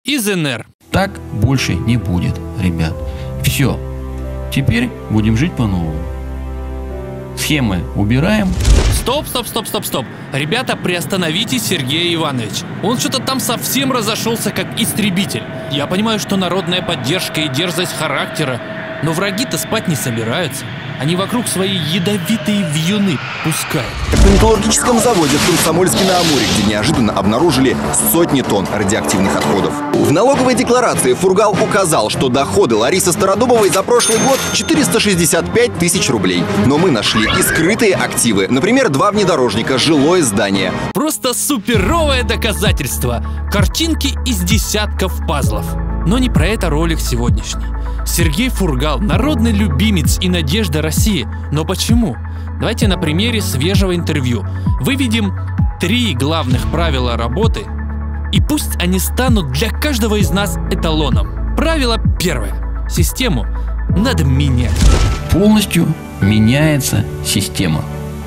из НР. Так больше не будет, ребят. Все. Теперь будем жить по-новому. Схемы убираем. Стоп. Ребята, приостановитесь, Сергей Иванович. Он что-то там совсем разошелся, как истребитель. Я понимаю, что народная поддержка и дерзость характера, но враги-то спать не собираются. Они вокруг свои ядовитые вьюны пускают. На металлургическом заводе в Комсомольске-на-Амуре, где неожиданно обнаружили сотни тонн радиоактивных отходов. В налоговой декларации Фургал указал, что доходы Ларисы Стародубовой за прошлый год 465 тысяч рублей. Но мы нашли и скрытые активы. Например, 2 внедорожника, жилое здание. Просто суперовое доказательство. Картинки из десятков пазлов. Но не про это ролик сегодняшний. Сергей Фургал – народный любимец и надежда России. Но почему? Давайте на примере свежего интервью выведем 3 главных правила работы, и пусть они станут для каждого из нас эталоном. Правило первое. Систему надо менять. Полностью меняется система.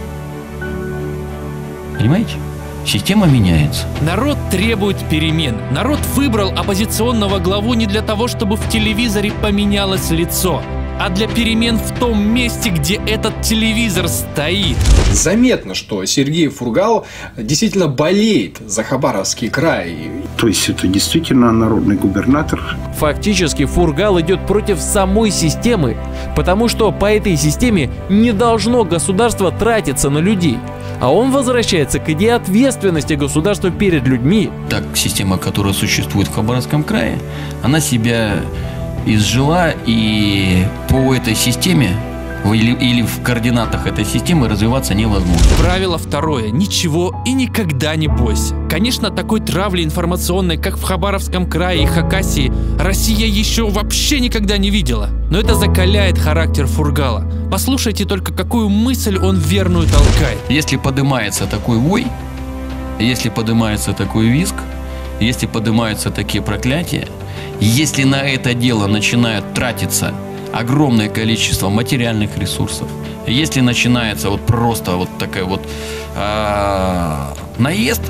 Понимаете? Система меняется. Народ требует перемен. Народ выбрал оппозиционного главу не для того, чтобы в телевизоре поменялось лицо, а для перемен в том месте, где этот телевизор стоит. Заметно, что Сергей Фургал действительно болеет за Хабаровский край. То есть это действительно народный губернатор. Фактически Фургал идет против самой системы, потому что по этой системе не должно государство тратиться на людей. А он возвращается к идее ответственности государства перед людьми. Так, система, которая существует в Хабаровском крае, она себя изжила, и по этой системе или в координатах этой системы развиваться невозможно. Правило второе. Ничего и никогда не бойся. Конечно, такой травли информационной, как в Хабаровском крае и Хакасии, Россия еще вообще никогда не видела. Но это закаляет характер Фургала. Послушайте только, какую мысль он верную толкает. Если поднимается такой вой, если поднимается такой визг, если поднимаются такие проклятия, если на это дело начинают тратиться огромное количество материальных ресурсов, если начинается вот просто вот такая вот наезд,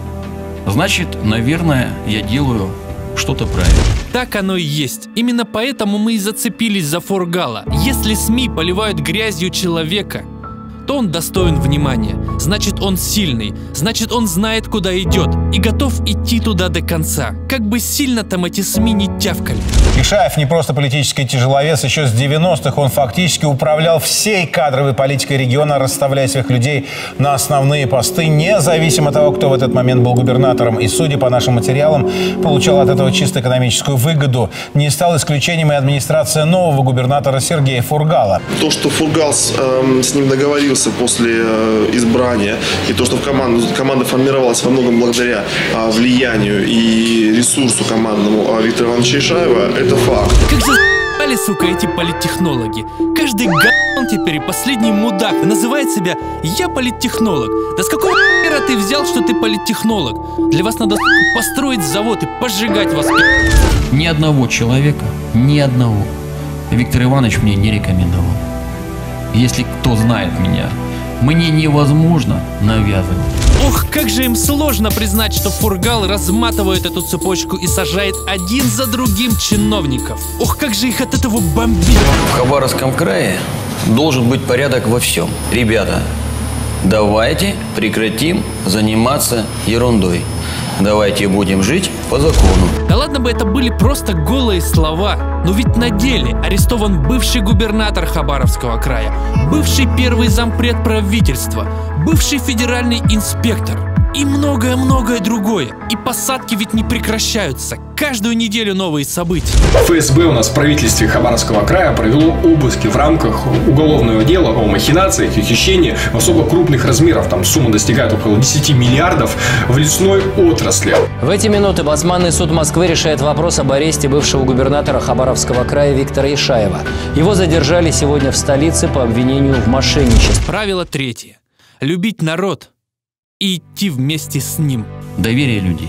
значит, наверное, я делаю что-то правильно. Так оно и есть. Именно поэтому мы и зацепились за Фургала. Если СМИ поливают грязью человека, то он достоин внимания. Значит, он сильный. Значит, он знает, куда идет. И готов идти туда до конца. Как бы сильно там эти СМИ не тявкали. Ишаев не просто политический тяжеловес. Еще с 90-х он фактически управлял всей кадровой политикой региона, расставляя своих людей на основные посты, независимо от того, кто в этот момент был губернатором. И, судя по нашим материалам, получал от этого чисто экономическую выгоду. Не стал исключением и администрация нового губернатора Сергея Фургала. То, что Фургал с ним договорился после избрания, и то, что команда формировалась во многом благодаря влиянию и ресурсу командному Виктора Ивановича Ишаева, это факт. Как же за***ли, сука, эти политтехнологи. Каждый г***он теперь и последний мудак называет себя «я политтехнолог». Да с какого хера ты взял, что ты политтехнолог? Для вас надо построить завод и пожигать вас. Ни одного человека, ни одного Виктор Иванович мне не рекомендовал. Если кто знает меня, мне невозможно навязывать. Ох, как же им сложно признать, что Фургал разматывает эту цепочку и сажает один за другим чиновников. Ох, как же их от этого бомбит. В Хабаровском крае должен быть порядок во всем. Ребята, давайте прекратим заниматься ерундой. Давайте будем жить по закону. Да ладно бы это были просто голые слова. Но ведь на деле арестован бывший губернатор Хабаровского края, бывший первый зампред правительства, бывший федеральный инспектор и многое-многое другое. И посадки ведь не прекращаются. Каждую неделю новые события. ФСБ у нас в правительстве Хабаровского края провело обыски в рамках уголовного дела о махинациях и хищении в особо крупных размерах. Там сумма достигает около 10 миллиардов в лесной отрасли. В эти минуты областной суд Москвы решает вопрос об аресте бывшего губернатора Хабаровского края Виктора Ишаева. Его задержали сегодня в столице по обвинению в мошенничестве. Правило третье. Любить народ и идти вместе с ним. Доверие людей.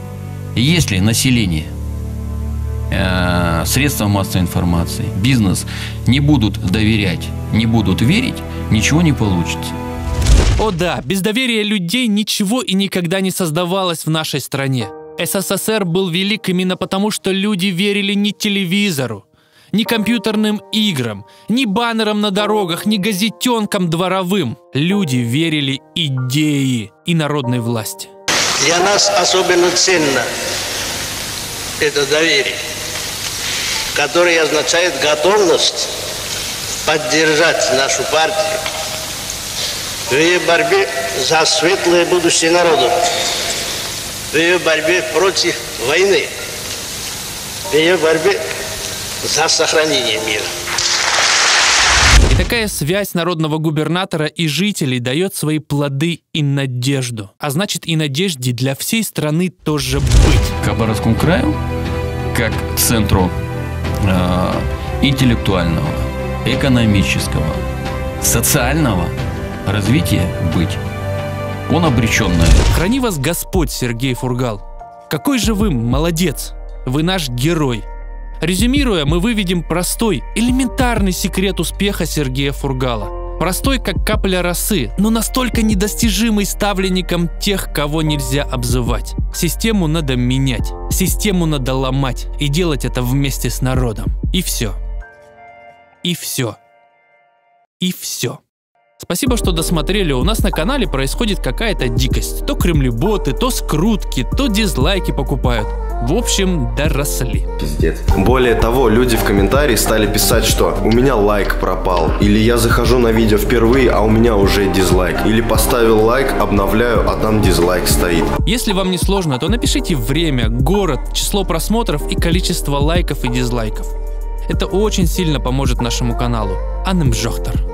Если население, средства массовой информации, бизнес не будут доверять, не будут верить, ничего не получится. О да, без доверия людей ничего и никогда не создавалось в нашей стране. СССР был велик именно потому, что люди верили не телевизору, ни компьютерным играм, ни баннерам на дорогах, ни газетенкам дворовым. Люди верили идее и народной власти. Для нас особенно ценно это доверие, которое означает готовность поддержать нашу партию в ее борьбе за светлое будущее народа, в ее борьбе против войны, в ее борьбе за сохранение мира. И такая связь народного губернатора и жителей дает свои плоды и надежду. А значит, и надежде для всей страны тоже быть. Хабаровскому краю, как центру интеллектуального, экономического, социального развития быть. Он обречен на это. Храни вас Господь, Сергей Фургал. Какой же вы молодец. Вы наш герой. Резюмируя, мы выведем простой, элементарный секрет успеха Сергея Фургала. Простой, как капля росы, но настолько недостижимый ставленником тех, кого нельзя обзывать. Систему надо менять, систему надо ломать и делать это вместе с народом. И все. И все. И все. Спасибо, что досмотрели. У нас на канале происходит какая-то дикость. То кремлеботы, то скрутки, то дизлайки покупают. В общем, доросли. Пиздец. Более того, люди в комментарии стали писать, что у меня лайк пропал. Или я захожу на видео впервые, а у меня уже дизлайк. Или поставил лайк, обновляю, а там дизлайк стоит. Если вам не сложно, то напишите время, город, число просмотров и количество лайков и дизлайков. Это очень сильно поможет нашему каналу. Анымжохтар.